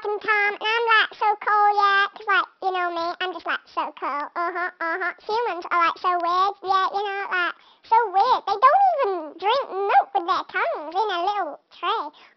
talking Tom, and I'm like so cool, yeah, 'cause like, you know me, I'm just like so cool, Humans are like so weird, yeah, you know, like, so weird. They don't even drink milk with their tongues in a little tray.